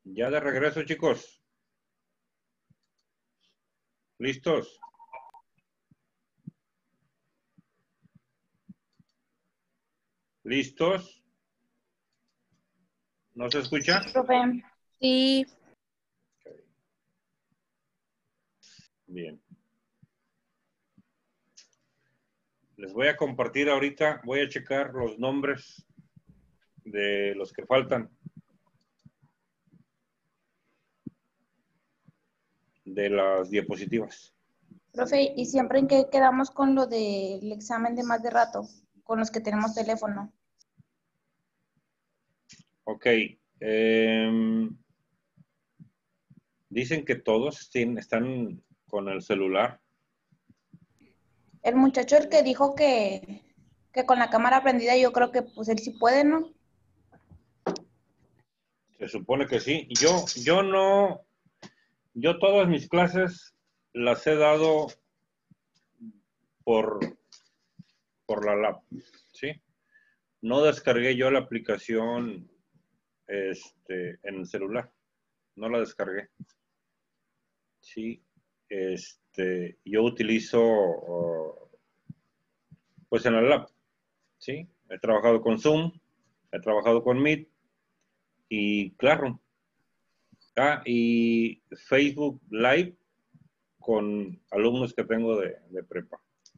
Ya de regreso, chicos. ¿Listos? ¿Listos? ¿No se escucha? Profe. Sí. Okay. Bien. Les voy a compartir ahorita, voy a checar los nombres de los que faltan de las diapositivas. Profe, ¿y siempre en qué quedamos con lo del examen de más de rato? Con los que tenemos teléfono. Ok. Dicen que todos están con el celular. El muchacho el que dijo que con la cámara prendida, yo creo que pues él sí puede, ¿no? Se supone que sí. Yo no, yo todas mis clases las he dado por la lab, ¿sí? No descargué yo la aplicación en el celular. No la descargué. Sí. Yo utilizo pues en la lab, ¿sí? He trabajado con Zoom, he trabajado con Meet y Classroom. Y Facebook Live con alumnos que tengo de prepa.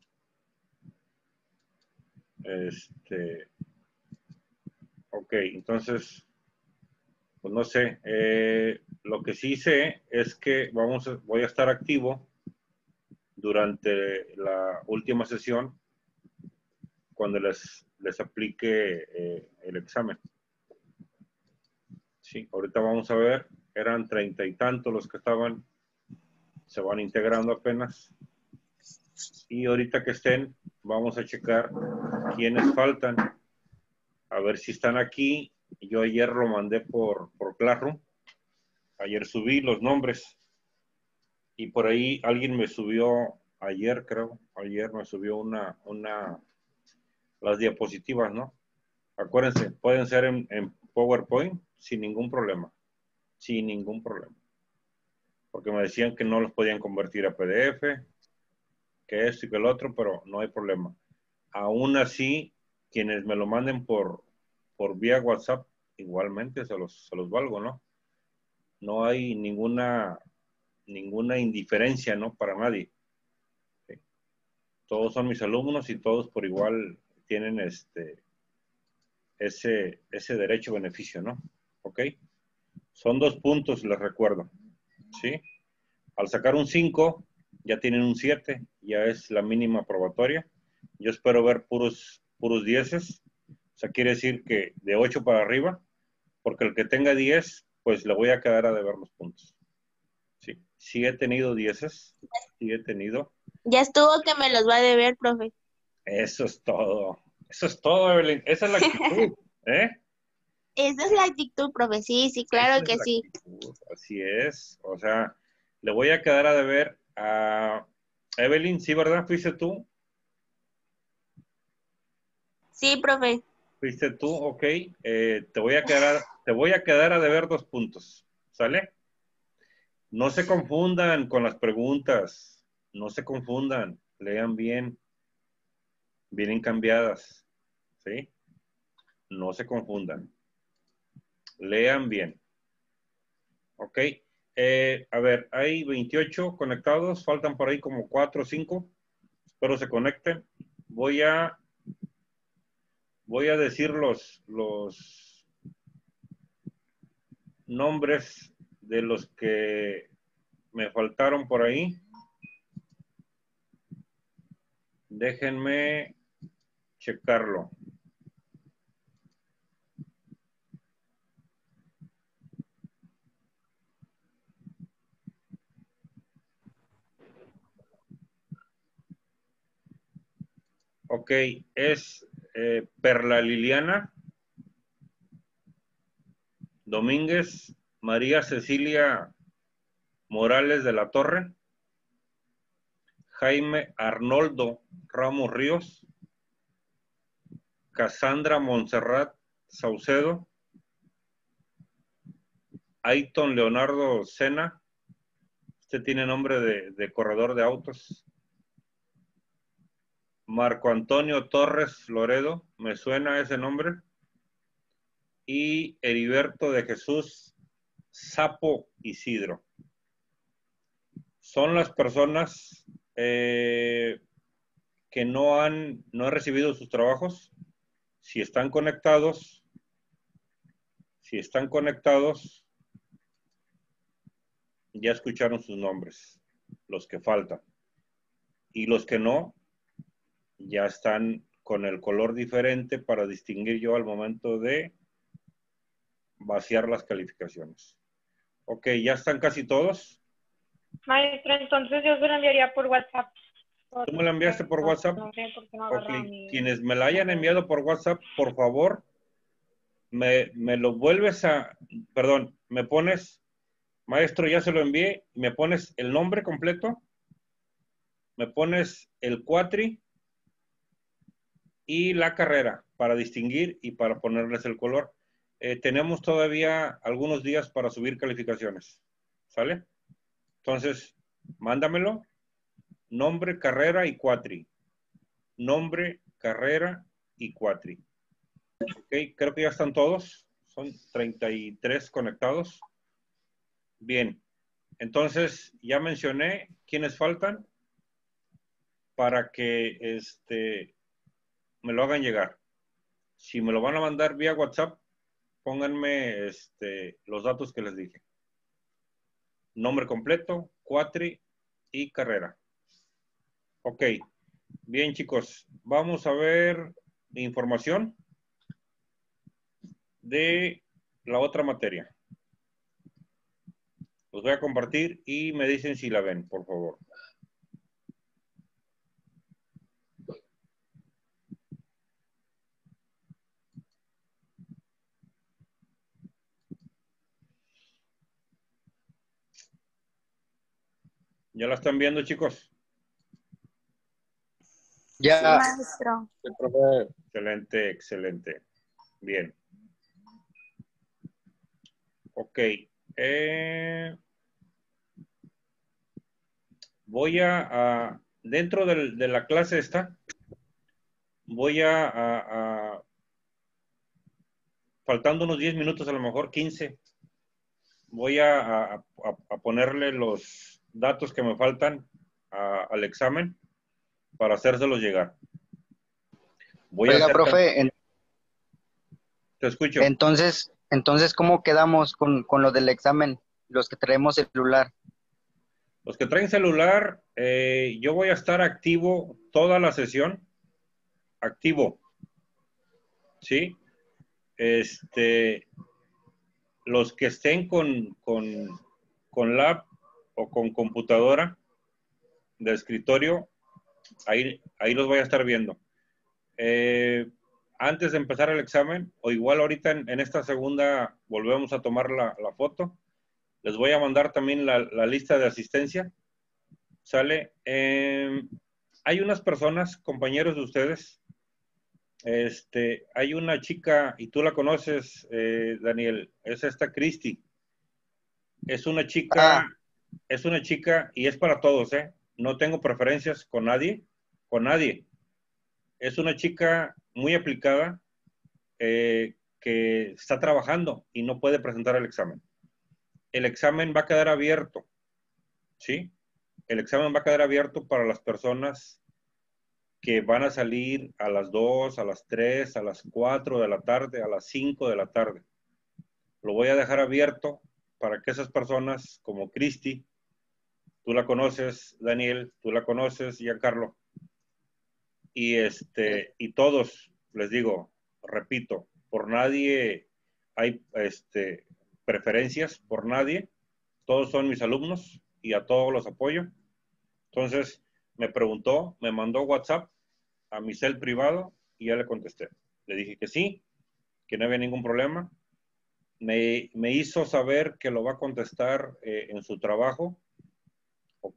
Ok, entonces, pues no sé. Lo que sí sé es que voy a estar activo durante la última sesión cuando les aplique el examen. Sí, ahorita vamos a ver, eran 30 y tantos los que estaban, se van integrando apenas. Y ahorita que estén, vamos a checar quiénes faltan, a ver si están aquí. Yo ayer lo mandé por Classroom, ayer subí los nombres y por ahí alguien me subió ayer, creo, ayer me subió las diapositivas, ¿no? Acuérdense, pueden ser en PowerPoint sin ningún problema, sin ningún problema. Porque me decían que no los podían convertir a PDF, que esto y que el otro, pero no hay problema. Aún así, quienes me lo manden por vía WhatsApp, igualmente se los valgo, ¿no? No hay ninguna indiferencia, ¿no? Para nadie. ¿Sí? Todos son mis alumnos y todos por igual tienen ese derecho-beneficio, ¿no? ¿Ok? Son 2 puntos, les recuerdo. ¿Sí? Al sacar un 5, ya tienen un 7, ya es la mínima probatoria. Yo espero ver puros 10. O sea, quiere decir que de 8 para arriba, porque el que tenga 10, pues le voy a quedar a deber los puntos. Sí, sí he tenido 10, sí he tenido. Ya estuvo que me los va a deber, profe. Eso es todo. Eso es todo, Evelyn. Esa es la actitud, ¿eh? Esa es la actitud, profe. Sí, sí, Esa claro es que la sí. actitud. Así es. O sea, le voy a quedar a deber a Evelyn, ¿sí, verdad? ¿Fuiste tú? Sí, profe. ¿Fuiste tú? Ok. Te voy a quedar a deber 2 puntos. ¿Sale? No se confundan con las preguntas. No se confundan. Lean bien. Vienen cambiadas. ¿Sí? No se confundan. Lean bien. Ok. A ver, hay 28 conectados. Faltan por ahí como 4 o 5. Espero se conecten. Voy a decir los nombres de los que me faltaron por ahí. Déjenme checarlo. Ok, es Perla Liliana Domínguez, María Cecilia Morales de la Torre, Jaime Arnoldo Ramos Ríos, Cassandra Montserrat Saucedo, Ayton Leonardo Sena. Este tiene nombre de corredor de autos. Marco Antonio Torres Loredo. Me suena ese nombre. Y Heriberto de Jesús Sapo Isidro. Son las personas que no han recibido sus trabajos. Si están conectados, ya escucharon sus nombres, los que faltan. Y los que no, ya están con el color diferente para distinguir yo al momento de vaciar las calificaciones. Ok, ya están casi todos. Maestra, entonces yo se lo enviaría por WhatsApp. ¿Tú me la enviaste por WhatsApp? No sé por qué no Ok, agarra mi... quienes me la hayan enviado por WhatsApp, por favor, me lo vuelves a, perdón, me pones, maestro, ya se lo envié, me pones el nombre completo, me pones el cuatri y la carrera para distinguir y para ponerles el color. Tenemos todavía algunos días para subir calificaciones, ¿sale? Entonces, mándamelo, nombre, carrera y cuatri. Nombre, carrera y cuatri. Ok, creo que ya están todos. Son 33 conectados. Bien. Entonces, ya mencioné quiénes faltan para que me lo hagan llegar. Si me lo van a mandar vía WhatsApp, pónganme los datos que les dije. Nombre completo, cuatri y carrera. Ok. Bien, chicos. Vamos a ver información de la otra materia. Los voy a compartir y me dicen si la ven, por favor. ¿Ya la están viendo, chicos? Sí, Ya, maestro. Excelente, excelente. Bien. Ok. Voy a dentro de la clase esta, voy faltando unos 10 minutos, a lo mejor 15, voy a ponerle los datos que me faltan al examen para hacérselos llegar. Voy a oiga, hacer... profe, Te escucho. entonces, ¿cómo quedamos con lo del examen? Los que traemos celular. Los que traen celular, yo voy a estar activo toda la sesión. Activo. ¿Sí? Los que estén con lab o con computadora de escritorio, ahí los voy a estar viendo. Antes de empezar el examen, o igual ahorita en esta segunda volvemos a tomar la foto, les voy a mandar también la lista de asistencia. ¿Sale? Hay unas personas, compañeros de ustedes, hay una chica, y tú la conoces, Daniel, es esta Cristi. Es una chica y es para todos, ¿eh? No tengo preferencias con nadie. Es una chica muy aplicada que está trabajando y no puede presentar el examen. El examen va a quedar abierto, ¿sí? El examen va a quedar abierto para las personas que van a salir a las 2, a las 3, a las 4 de la tarde, a las 5 de la tarde. Lo voy a dejar abierto para que esas personas como Cristi, tú la conoces, Daniel, tú la conoces, Giancarlo, y todos, les digo, repito, por nadie hay preferencias, por nadie, todos son mis alumnos y a todos los apoyo. Entonces, me preguntó, me mandó WhatsApp a mi cel privado y ya le contesté. Le dije que sí, que no había ningún problema. Me hizo saber que lo va a contestar en su trabajo. Ok.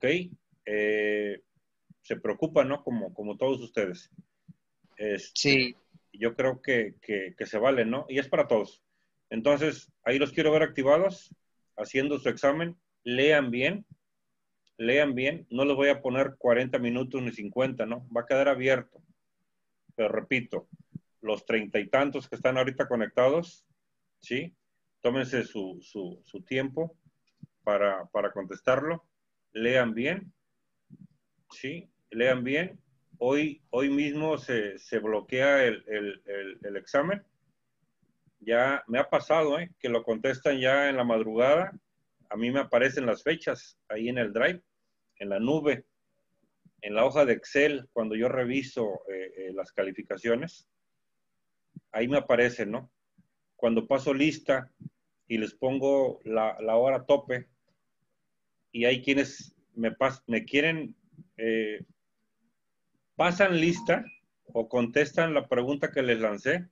Se preocupa, ¿no? Como todos ustedes. Sí. Yo creo que se vale, ¿no? Y es para todos. Entonces, ahí los quiero ver activados. haciendo su examen, lean bien, no les voy a poner 40 minutos ni 50, ¿no? Va a quedar abierto. Pero repito, los 30 y tantos que están ahorita conectados, ¿sí? Tómense su tiempo para contestarlo. Lean bien, ¿sí? Lean bien. Hoy mismo se bloquea el examen. Ya me ha pasado, que lo contestan ya en la madrugada. A mí me aparecen las fechas ahí en el Drive, en la nube, en la hoja de Excel, cuando yo reviso las calificaciones. Ahí me aparece, ¿no? Cuando paso lista y les pongo la hora tope, y hay quienes me quieren, pasan lista o contestan la pregunta que les lancé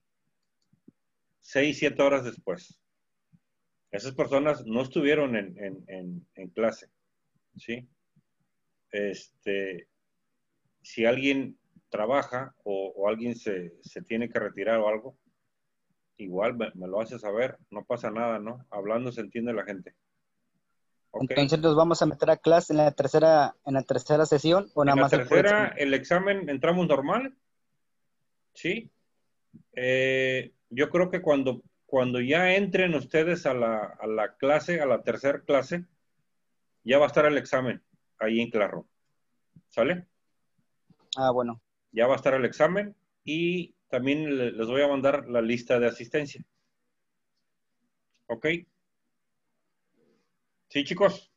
6, 7 horas después. Esas personas no estuvieron en clase, ¿sí? Si alguien trabaja o alguien se tiene que retirar o algo, igual me lo hace saber, no pasa nada, ¿no? Hablando se entiende la gente. ¿Ok? Entonces nos vamos a meter a clase en la tercera sesión o nada En la más el puro tercera, examen? el examen entramos normal, ¿sí? Yo creo que cuando ya entren ustedes a la clase, a la tercera clase, ya va a estar el examen ahí en Classroom. ¿Sale? Ah, bueno. Ya va a estar el examen y también les voy a mandar la lista de asistencia. ¿Ok? ¿Sí, chicos?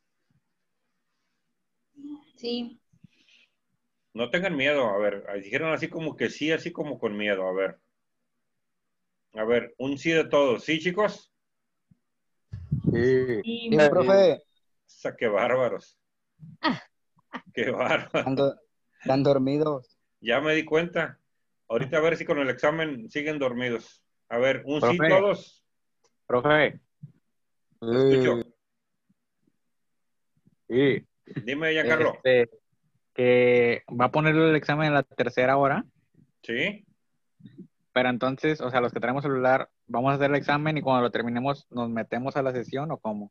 Sí. No tengan miedo. A ver, dijeron así como que sí, así como con miedo. A ver. A ver, un sí de todos. ¿Sí, chicos? Sí. Sí. Sí, profe, Qué bárbaros. Qué bárbaros. están dormidos. Ya me di cuenta. Ahorita a ver si con el examen siguen dormidos. A ver, un sí Profe. todos. Profe. Te escucho. Sí. Dime, Giancarlo. Que va a poner el examen en la tercera hora, ¿Sí? pero entonces, o sea, los que tenemos celular, vamos a hacer el examen y cuando lo terminemos, ¿nos metemos a la sesión o cómo?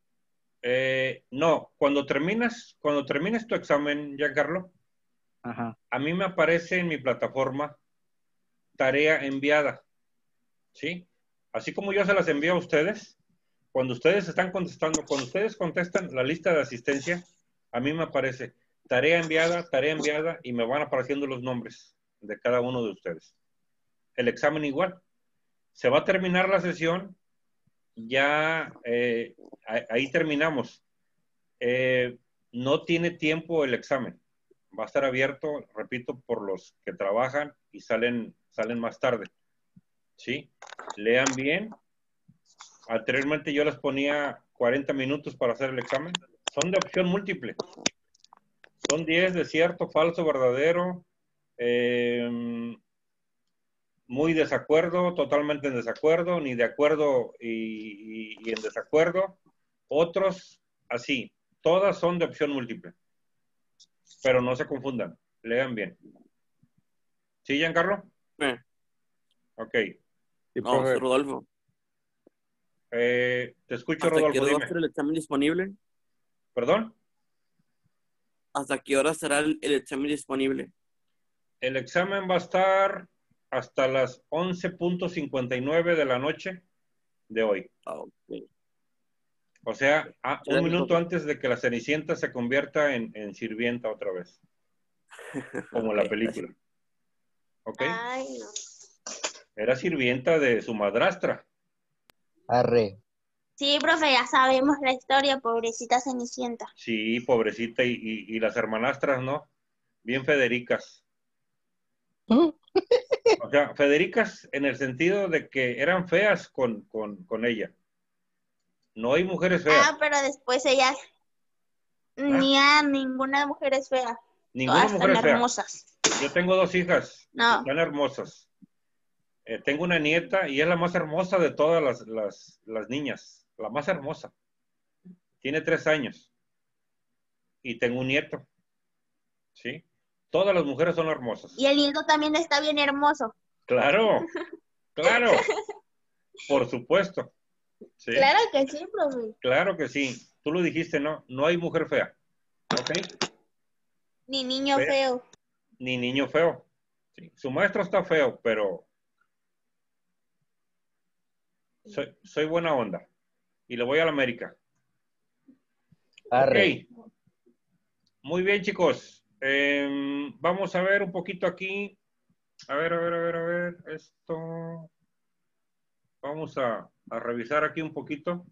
No, cuando termines tu examen, Giancarlo, Ajá. a mí me aparece en mi plataforma tarea enviada, ¿sí? Así como yo se las envío a ustedes, cuando ustedes están contestando, cuando ustedes contestan la lista de asistencia, a mí me aparece tarea enviada y me van apareciendo los nombres de cada uno de ustedes. El examen igual. Se va a terminar la sesión, ya ahí terminamos. No tiene tiempo el examen. Va a estar abierto, repito, por los que trabajan y salen más tarde. ¿Sí? Lean bien. Anteriormente yo les ponía 40 minutos para hacer el examen. Son de opción múltiple. Son 10 de cierto, falso, verdadero, muy desacuerdo, totalmente en desacuerdo, ni de acuerdo y en desacuerdo. Otros así. Todas son de opción múltiple. Pero no se confundan. Lean bien. ¿Sí, Giancarlo? Sí. Ok. Sí, No, soy profe. Rodolfo. Te escucho, ¿Hasta qué Rodolfo, hora va a dime. estar el examen disponible? ¿Perdón? ¿Hasta qué hora será el examen disponible? El examen va a estar hasta las 11:59 de la noche de hoy. Ah, ok. O sea, un Gracias, minuto profe. antes de que la Cenicienta se convierta en sirvienta otra vez. Como Ok, la gracias. película. ¿Ok? Ay, no. Era sirvienta de su madrastra. Arre. Sí, profe, ya sabemos la historia, pobrecita Cenicienta. Sí, pobrecita. Y las hermanastras, ¿no? Bien Federicas. O sea, Federicas en el sentido de que eran feas con ella. No hay mujeres feas. Ah, pero después ella, ninguna mujer es fea. Ninguna Todas mujer están es fea. hermosas. Yo tengo 2 hijas. No. Están hermosas. Tengo una nieta y es la más hermosa de todas las niñas. La más hermosa. Tiene 3 años. Y tengo un nieto. ¿Sí? Todas las mujeres son hermosas. Y el nieto también está bien hermoso. Claro, claro. Por supuesto. ¿Sí? Claro que sí, profe. Claro que sí. Tú lo dijiste, ¿no? No hay mujer fea. ¿Ok? Ni niño Fea, feo. ni niño feo. Sí. Su maestro está feo, pero soy buena onda. Y le voy a la América. Arre. Ok. Muy bien, chicos. Vamos a ver un poquito aquí. A ver. Esto. Vamos a revisar aquí un poquito.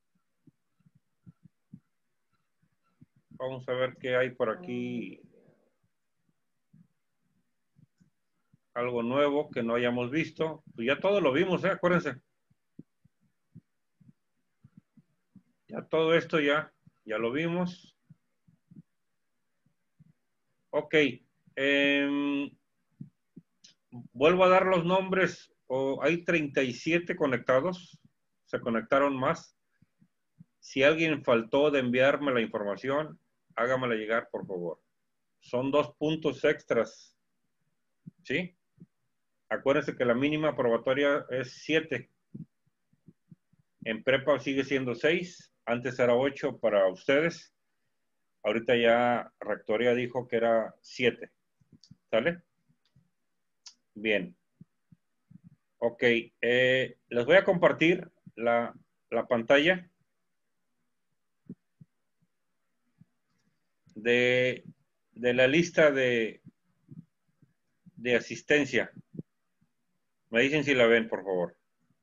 Vamos a ver qué hay por aquí. Algo nuevo que no hayamos visto. Pues ya todo lo vimos, acuérdense. Ya todo esto ya lo vimos. Ok. Vuelvo a dar los nombres. Hay 37 conectados. Se conectaron más. Si alguien faltó de enviarme la información, hágamela llegar, por favor. Son 2 puntos extras. ¿Sí? Acuérdense que la mínima probatoria es 7. En prepa sigue siendo 6. Antes era 8 para ustedes. Ahorita ya Rectoría dijo que era 7. ¿Sale? Bien. Ok. Les voy a compartir la pantalla de la lista de asistencia. Me dicen si la ven, por favor.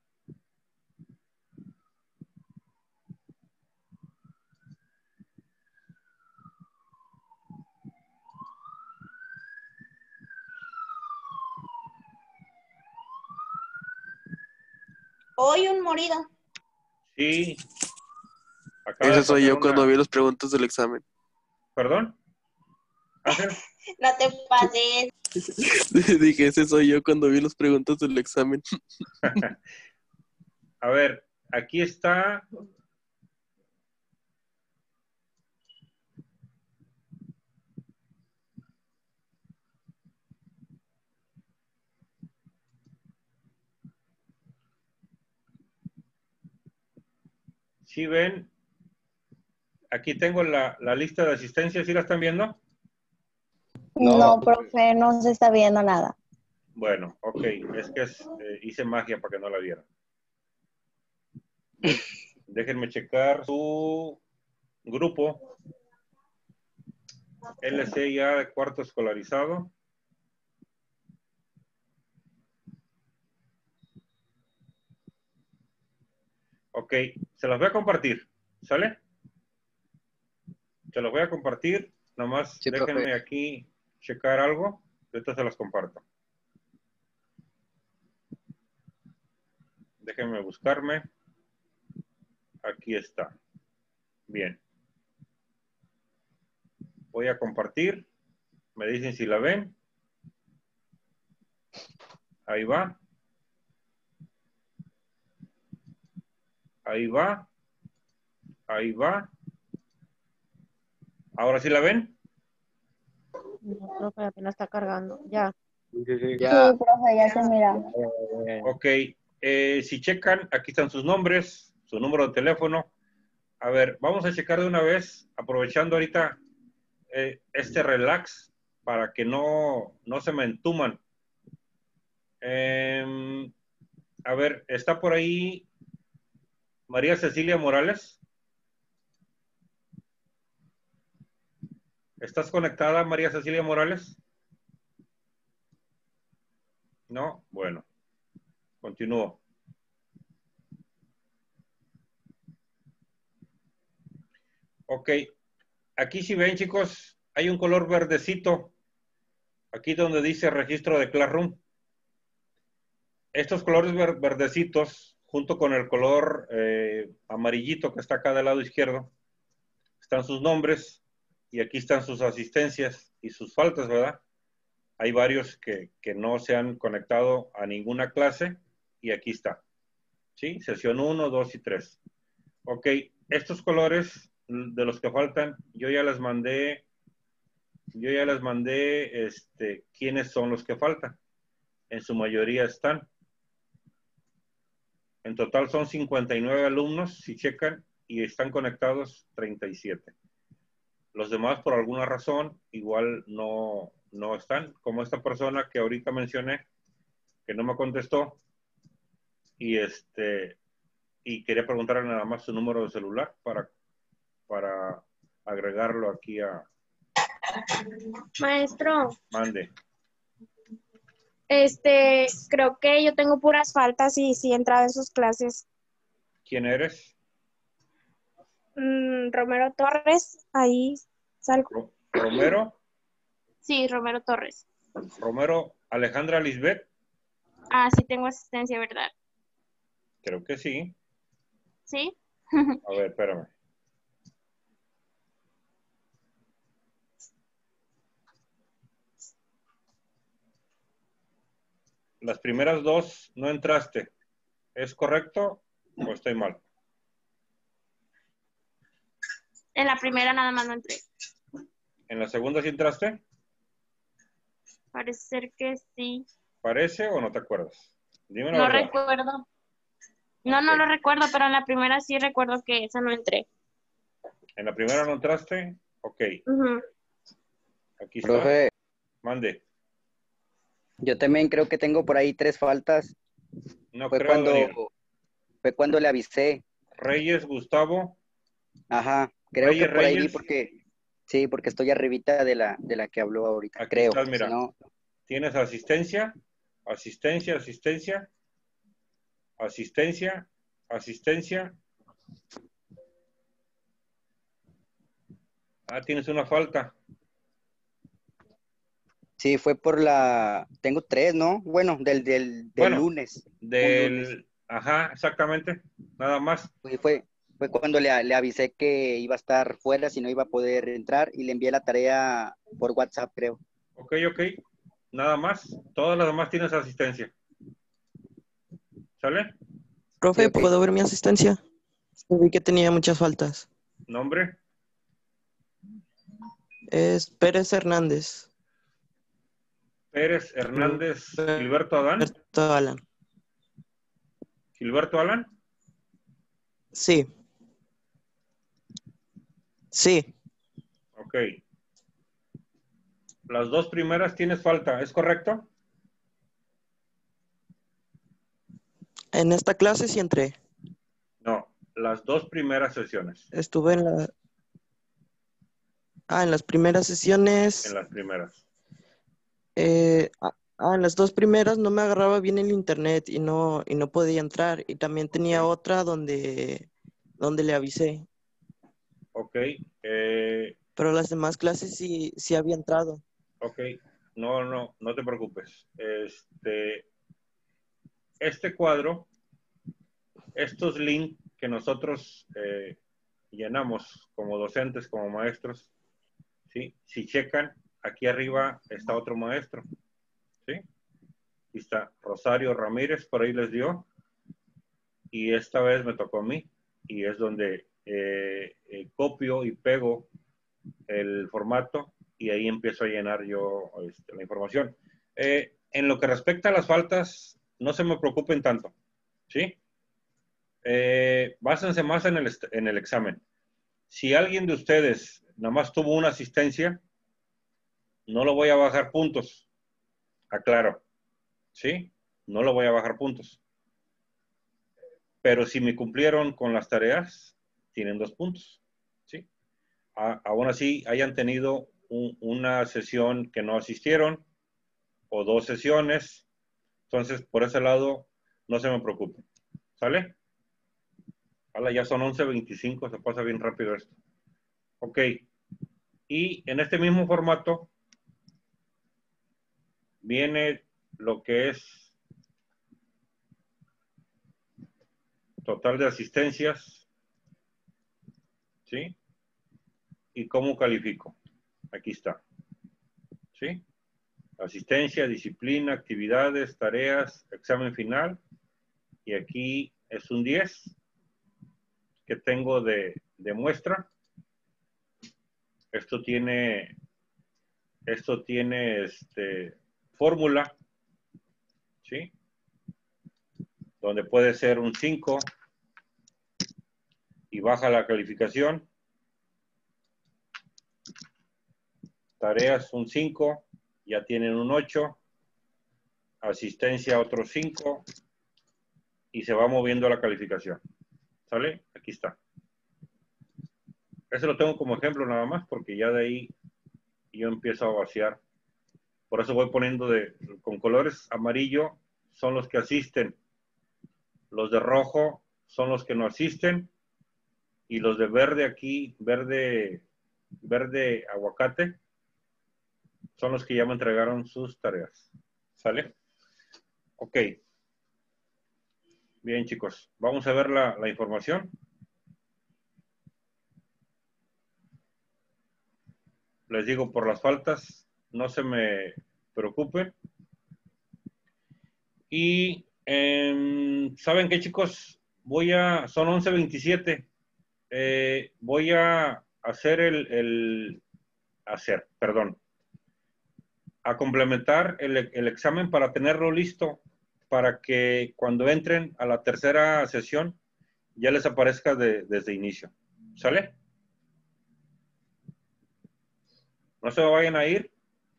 Hoy un morido. Sí. Acaba Ese de soy poner yo cuando una... vi las preguntas del examen. ¿Perdón? ¿Ángel? No te pases. Dije, ese soy yo cuando vi las preguntas del examen. A ver, aquí está. ¿Sí ven? Aquí tengo la lista de asistencia. ¿Sí la están viendo? No. No, profe, no se está viendo nada. Bueno, ok. Es que hice magia para que no la vieran. Déjenme checar su grupo. LC ya de cuarto escolarizado. Ok, se las voy a compartir. ¿Sale? Se los voy a compartir. Nomás Sí, déjenme profe. aquí checar algo. Ahorita se las comparto. Déjenme buscarme. Aquí está. Bien. Voy a compartir. Me dicen si la ven. Ahí va. Ahí va. Ahí va. ¿Ahora sí la ven? No, profe, apenas está cargando. Ya. Ya. Sí, profe, ya se mira. Ok. Si checan, aquí están sus nombres, su número de teléfono. A ver, vamos a checar de una vez, aprovechando ahorita este relax para que no se me entuman. A ver, ¿está por ahí María Cecilia Morales? ¿Estás conectada, María Cecilia Morales? No, bueno, continúo. Ok, aquí si ven, chicos, hay un color verdecito, aquí donde dice registro de Classroom. Estos colores verdecitos, junto con el color amarillito que está acá del lado izquierdo, están sus nombres y aquí están sus asistencias y sus faltas, ¿verdad? Hay varios que no se han conectado a ninguna clase y aquí está. ¿Sí? Sesión 1, 2 y 3. Ok, estos colores de los que faltan, yo ya les mandé quiénes son los que faltan. En su mayoría están. En total son 59 alumnos, si checan, y están conectados 37. Los demás, por alguna razón, igual no están, como esta persona que ahorita mencioné, que no me contestó, y quería preguntarle nada más su número de celular para agregarlo aquí a... Maestro, Mande. creo que yo tengo puras faltas y sí he entrado en sus clases. ¿Quién eres? Romero Torres, ahí salgo. ¿Romero? Sí, Romero Torres. ¿Romero Alejandra Lisbeth? Ah, sí tengo asistencia, ¿verdad? Creo que sí. ¿Sí? A ver, espérame. Las primeras dos no entraste. ¿Es correcto o estoy mal? En la primera nada más no entré. ¿En la segunda sí entraste? Parece ser que sí. ¿Parece o no te acuerdas? Dime la No verdad. recuerdo. No lo recuerdo, pero en la primera sí recuerdo que esa no entré. ¿En la primera no entraste? Ok. Ujú. Aquí está. Profe, Mande. yo también creo que tengo por ahí 3 faltas. No Fue creo, Daniel. cuando le avisé. Reyes, Gustavo. Ajá, creo que por ahí vi Reyes. porque estoy arribita de la que habló ahorita, Aquí creo. estás, Si mira. no, Tienes asistencia, asistencia, asistencia, asistencia, asistencia. Ah, tienes una falta. sí, fue tengo 3, ¿no? Bueno, del Bueno, lunes. Un lunes. Ajá, exactamente. Nada más. Fue cuando le avisé que iba a estar fuera, si no iba a poder entrar, y le envié la tarea por WhatsApp, creo. Ok. Nada más. Todas las demás tienes asistencia. ¿Sale? Profe, Sí, ok. ¿puedo ver mi asistencia? Vi que tenía muchas faltas. ¿Nombre? Es Pérez Hernández. Pérez Hernández. Gilberto Adán. Gilberto Alan. ¿Gilberto Alan? Sí. Sí. Ok. Las dos primeras tienes falta, ¿es correcto? En esta clase sí entré. No, las dos primeras sesiones. Estuve en en las primeras sesiones. En las primeras. En las 2 primeras no me agarraba bien el internet y no podía entrar. Y también tenía otra donde le avisé. Ok. Pero las demás clases sí había entrado. Ok. No te preocupes. Este cuadro, estos links que nosotros llenamos como docentes, como maestros, ¿sí? Si checan, aquí arriba está otro maestro, ¿sí? Aquí está Rosario Ramírez, por ahí les dio, y esta vez me tocó a mí, y es donde copio y pego el formato, y ahí empiezo a llenar yo la información. En lo que respecta a las faltas, no se me preocupen tanto, ¿sí? Básense más en el examen. Si alguien de ustedes nada más tuvo una asistencia, no lo voy a bajar puntos. Aclaro. ¿Sí? No lo voy a bajar puntos. Pero si me cumplieron con las tareas, tienen 2 puntos. ¿Sí? Aún así, hayan tenido una sesión que no asistieron o 2 sesiones. Entonces, por ese lado, no se me preocupen. ¿Sale? Ahora ya son 11:25, se pasa bien rápido esto. Ok. Y en este mismo formato viene lo que es total de asistencias, ¿sí? Y cómo califico. Aquí está, ¿sí? Asistencia, disciplina, actividades, tareas, examen final. Y aquí es un 10 que tengo de muestra. Esto tiene fórmula, ¿sí? donde puede ser un 5 y baja la calificación. Tareas un 5, ya tienen un 8. Asistencia otro 5 y se va moviendo la calificación. ¿Sale? Aquí está. Ese lo tengo como ejemplo nada más porque ya de ahí yo empiezo a vaciar. Por eso voy poniendo con colores amarillo son los que asisten. Los de rojo son los que no asisten. Y los de verde aquí, verde aguacate, son los que ya me entregaron sus tareas. ¿Sale? Ok. Bien, chicos. Vamos a ver la información. Les digo, por las faltas, no se me preocupen. Y, ¿saben qué, chicos? Son 11:27. Voy a hacer a complementar el examen para tenerlo listo, para que cuando entren a la tercera sesión ya les aparezca desde inicio. ¿Sale? No se vayan a ir.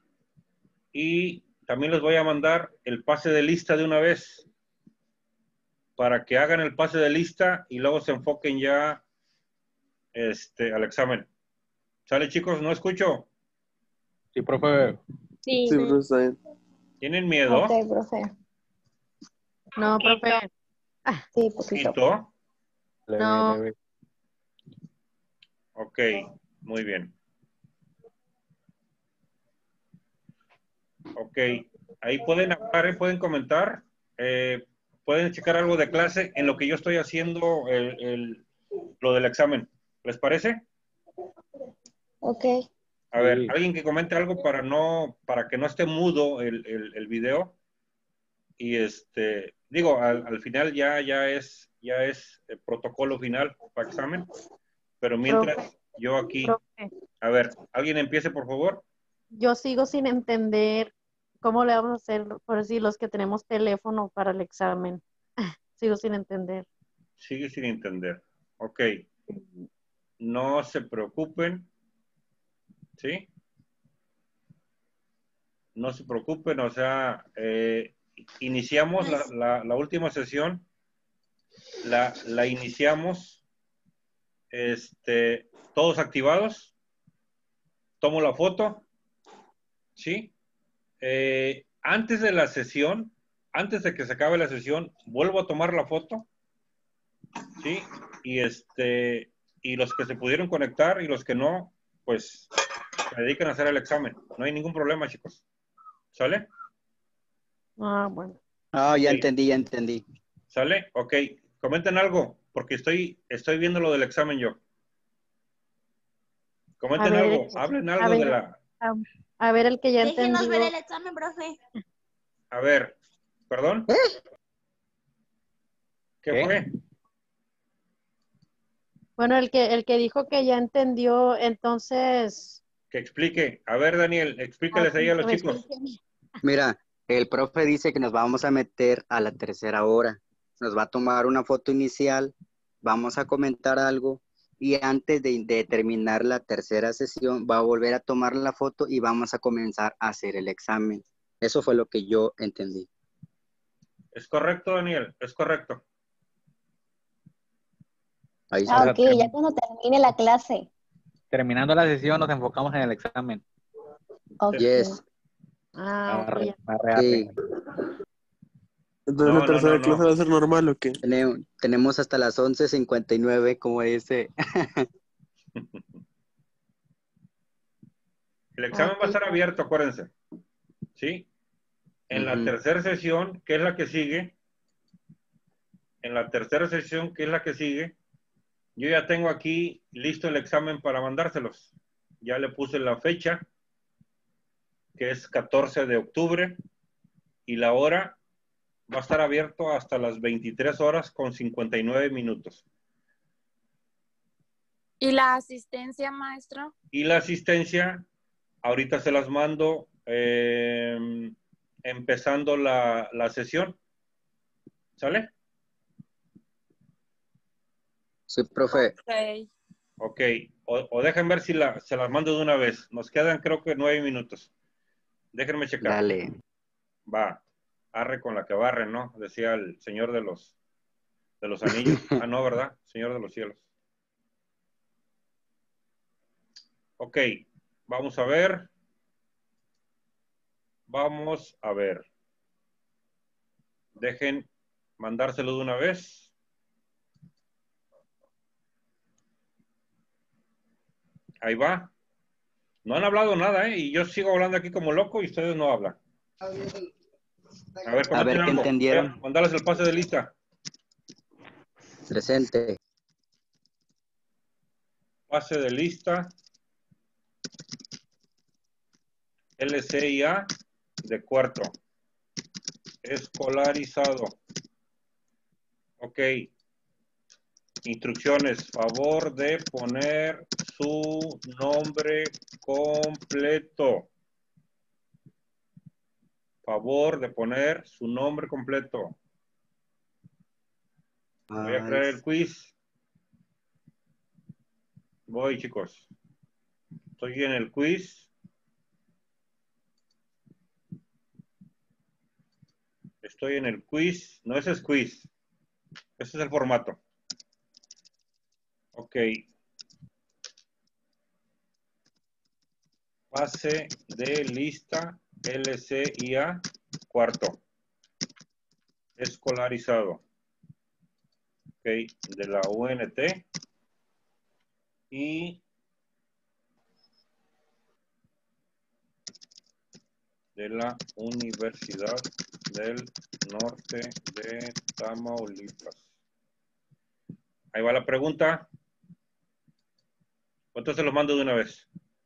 Y también les voy a mandar el pase de lista de una vez para que hagan el pase de lista y luego se enfoquen ya al examen. ¿Sale, chicos? ¿No escucho? Sí, profe. Sí. Sí, profe, está bien. ¿Tienen miedo? Ok, profe. No, profe. Sí, poquito. ¿Poquito? Leve, No. leve. Ok, muy bien. Ok, ahí pueden hablar, pueden comentar, pueden checar algo de clase en lo que yo estoy haciendo lo del examen. ¿Les parece? Ok. A ver, Sí. alguien que comente algo para que no esté mudo el video. Y digo, al final ya es el protocolo final para examen. Pero mientras Profe. yo aquí, Profe, a ver, alguien empiece por favor. yo sigo sin entender cómo le vamos a hacer, por decir, los que tenemos teléfono para el examen. Sigo sin entender. Sigue sin entender. Ok. No se preocupen. ¿Sí? No se preocupen, o sea, iniciamos la última sesión, la iniciamos, todos activados, tomo la foto, ¿sí? Antes de la sesión, antes de que se acabe la sesión, vuelvo a tomar la foto, ¿sí? Y los que se pudieron conectar y los que no, pues se dedican a hacer el examen. No hay ningún problema, chicos. ¿Sale? Ah, bueno. Ah, ya Ok. entendí, ya entendí. ¿Sale? Ok. Comenten algo, porque estoy viendo lo del examen yo. Comenten ver, algo, hablen a algo ver, de la... a ver el que ya Déjenos entendió. ver el examen, profe. A ver, ¿perdón? ¿Qué ¿Qué? fue? Bueno, el que dijo que ya entendió, entonces, Que explique. A ver, Daniel, explícales ahí a los que me chicos. explique. Mira, el profe dice que nos vamos a meter a la tercera hora. Nos va a tomar una foto inicial, vamos a comentar algo y antes de terminar la tercera sesión va a volver a tomar la foto y vamos a comenzar a hacer el examen. Eso fue lo que yo entendí. ¿Es correcto, Daniel? Es correcto. Ahí O sea, está. Ok, ya cuando termine la clase. terminando la sesión nos enfocamos en el examen. Ok. Yes. Ah, ok. Arre, Ya. arre, arre. Sí. Entonces No, la no, tercera no, clase no. va a ser normal o qué? Tenemos hasta las 11:59, como dice. El examen va a estar abierto, acuérdense. ¿Sí? En la Ujú. tercera sesión, que es la que sigue, en la tercera sesión, que es la que sigue, yo ya tengo aquí listo el examen para mandárselos. Ya le puse la fecha, que es 14 de octubre, y la hora va a estar abierto hasta las 23 horas con 59 minutos. ¿Y la asistencia, maestro? Y la asistencia, ahorita se las mando empezando la sesión. ¿Sale? Sí, profe. Ok. O dejen ver si se las mando de una vez. Nos quedan creo que 9 minutos. Déjenme checar. Dale. Va. Arre con la que barre, ¿no? Decía el señor de los anillos. Ah, no, ¿verdad? Señor de los cielos. Ok. Vamos a ver. Vamos a ver. Dejen mandárselo de una vez. Ahí va. No han hablado nada, ¿eh? Y yo sigo hablando aquí como loco y ustedes no hablan. A ver, A ver comenten qué algo. entendieron. Mandales el pase de lista. Presente. Pase de lista. LCIA de cuarto. Escolarizado. Ok. Instrucciones. Favor de poner su nombre completo. Favor de poner su nombre completo. Voy a crear el quiz. Voy, chicos. Estoy en el quiz. Estoy en el quiz. No, ese es quiz. Ese es el formato. Ok. Pase de lista LCIA cuarto. Escolarizado. Ok. De la UNT. Y de la Universidad del Norte de Tamaulipas. Ahí va la pregunta. ¿Cuántos se los mando de una vez?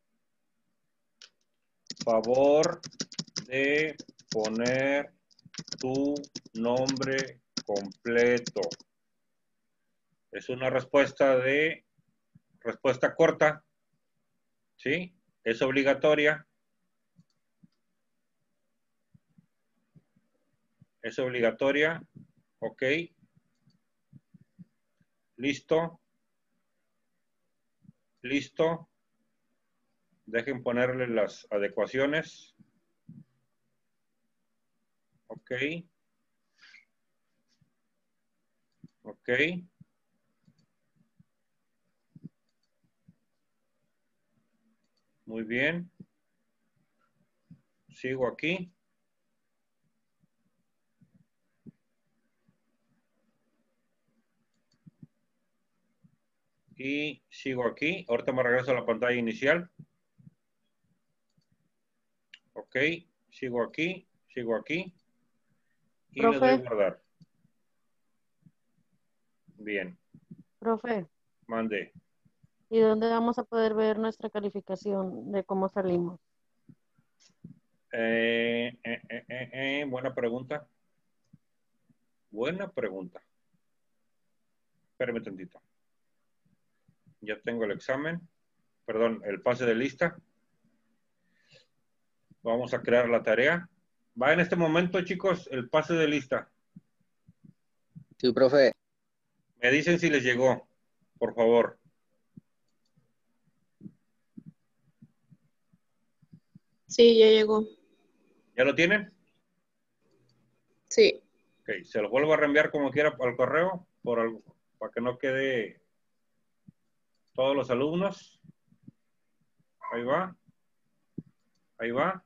Favor de poner tu nombre completo. Es una respuesta corta. ¿Sí? Es obligatoria. Es obligatoria. Ok. Listo. Listo. Dejen ponerle las adecuaciones. Ok. Ok. Muy bien. Sigo aquí. Y sigo aquí. Ahorita me regreso a la pantalla inicial. Ok. Sigo aquí. Sigo aquí. Y le doy Profe, guardar. Bien. profe, Mande. ¿y dónde vamos a poder ver nuestra calificación de cómo salimos? Buena pregunta. Buena pregunta. Espérame tantito. Ya tengo el examen. Perdón, el pase de lista. Vamos a crear la tarea. Va en este momento, chicos, el pase de lista. Sí, profe. Me dicen si les llegó, por favor. Sí, ya llegó. ¿Ya lo tienen? Sí. Ok, se lo vuelvo a reenviar como quiera al correo para que no quede todos los alumnos. Ahí va. Ahí va.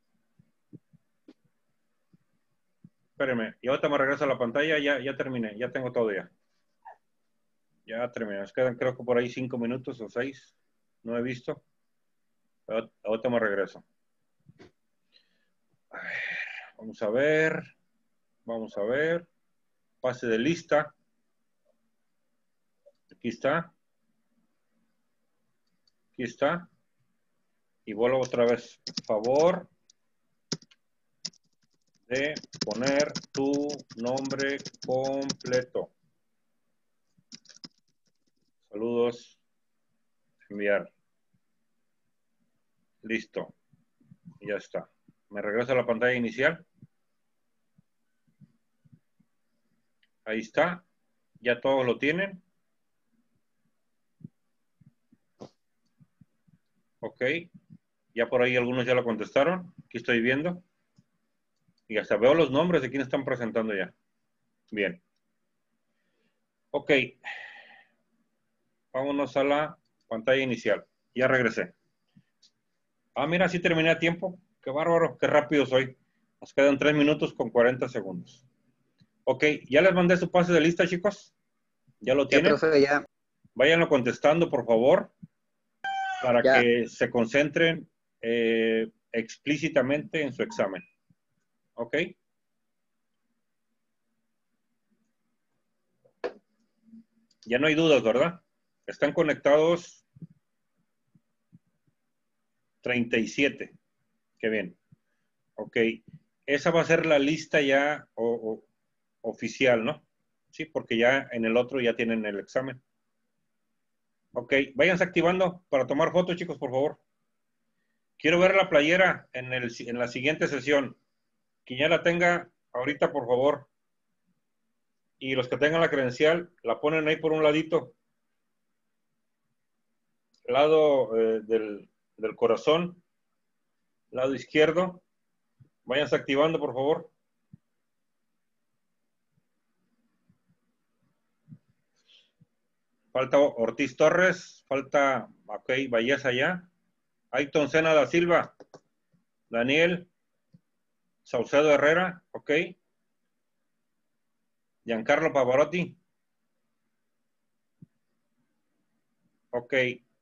Espérenme. Y ahorita me regreso a la pantalla. Ya terminé. Ya tengo todo ya. Ya terminé. Nos quedan creo que por ahí 5 minutos o 6. No he visto. Ahorita me regreso. A ver, vamos a ver. Vamos a ver. Pase de lista. Aquí está. Aquí está. Y vuelvo otra vez. Favor de poner tu nombre completo. Saludos. Enviar. Listo. Ya está. Me regreso a la pantalla inicial. Ahí está. Ya todos lo tienen. Ok. Ya por ahí algunos ya lo contestaron. Aquí estoy viendo. Y hasta veo los nombres de quienes están presentando ya. Bien. Ok. Vámonos a la pantalla inicial. Ya regresé. Ah, mira, sí terminé a tiempo. Qué bárbaro, qué rápido soy. Nos quedan 3 minutos con 40 segundos. Ok, ya les mandé su pase de lista, chicos. ¿Ya lo Ya, tienen? profe, ya. Váyanlo contestando, por favor, para Ya. que se concentren explícitamente en su examen. ¿Ok? Ya no hay dudas, ¿verdad? Están conectados 37. Qué bien. Ok. Esa va a ser la lista ya oficial, ¿no? Sí, porque ya en el otro ya tienen el examen. Ok, váyanse activando para tomar fotos, chicos, por favor. Quiero ver la playera en la siguiente sesión. Quien ya la tenga, ahorita, por favor. Y los que tengan la credencial, la ponen ahí por un ladito. Lado del corazón. Lado izquierdo. Váyanse activando, por favor. Falta Ortiz Torres. Falta, ok, Valleza allá. Ayton Sena da Silva. Daniel. Saucedo Herrera. Ok. Giancarlo Pavarotti. Ok.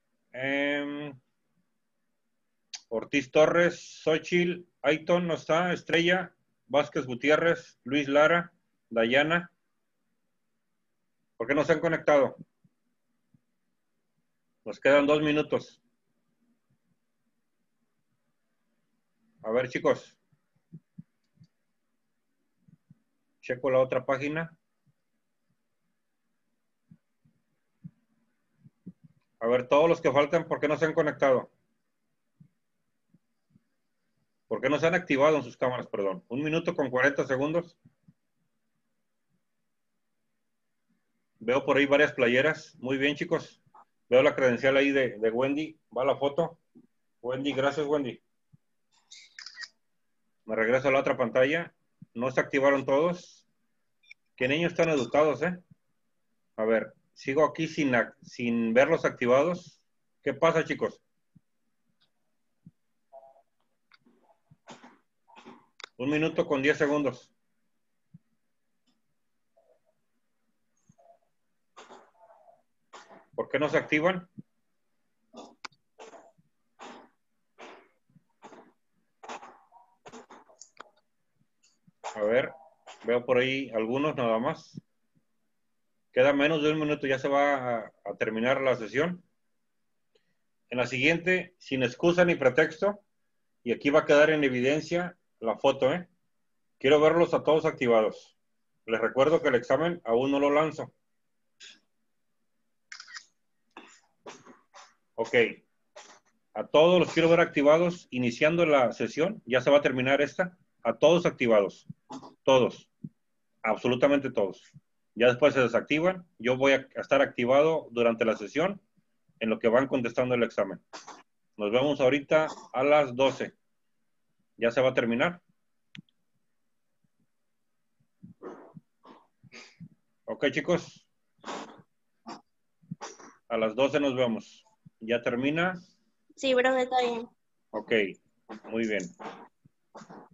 Ortiz Torres, Xochitl, Ayton no está, Estrella, Vázquez Gutiérrez, Luis Lara, Dayana. ¿Por qué no se han conectado? Nos quedan 2 minutos. A ver, chicos. Checo la otra página. A ver, todos los que faltan, ¿por qué no se han conectado? ¿Por qué no se han activado en sus cámaras? Perdón. 1 minuto con 40 segundos. Veo por ahí varias playeras. Muy bien, chicos. Veo la credencial ahí de Wendy. Va la foto. Wendy, gracias, Wendy. Me regreso a la otra pantalla. No se activaron todos. Qué niños tan educados, ¿eh? A ver, sigo aquí sin verlos activados. ¿Qué pasa, chicos? 1 minuto con 10 segundos. ¿Por qué no se activan? A ver, veo por ahí algunos nada más. Queda menos de 1 minuto, ya se va a terminar la sesión. En la siguiente, sin excusa ni pretexto, y aquí va a quedar en evidencia la foto, ¿eh? Quiero verlos a todos activados. Les recuerdo que el examen aún no lo lanzo. Ok. A todos los quiero ver activados, iniciando la sesión. Ya se va a terminar esta. A todos activados. Todos. Absolutamente todos. Ya después se desactivan. Yo voy a estar activado durante la sesión en lo que van contestando el examen. Nos vemos ahorita a las 12. Ya se va a terminar. Ok, chicos. A las 12 nos vemos. ¿Ya termina? Sí, profe, está bien. Ok, muy bien.